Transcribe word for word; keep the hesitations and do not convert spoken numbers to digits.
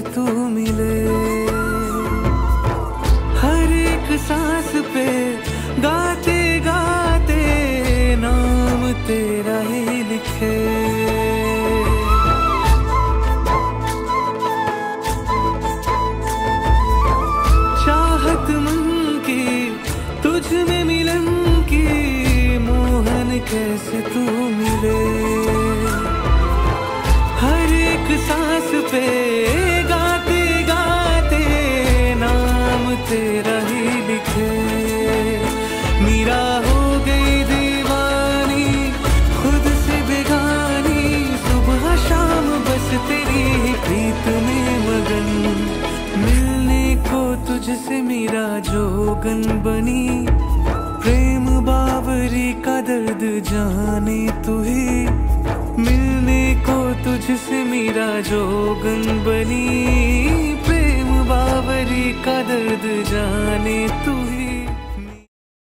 कैसे तू मिले। हर एक सांस पे गाते गाते नाम तेरा ही लिखे। चाहत मन की तुझ में मिलन की मोहन कैसे तू मिले। हर एक सांस पे गाते गाते नाम तेरा ही लिखे। मीरा हो गई दीवानी खुद से बेगानी, सुबह शाम बस तेरी ही प्रीत में मगन। मिलने को तुझसे मेरा जोगन बनी, प्रेम बावरी का दर्द जाने तू ही। मिलने को तुझसे मेरा जोगन बनी, प्रेम बावरी का दर्द जाने तू ही।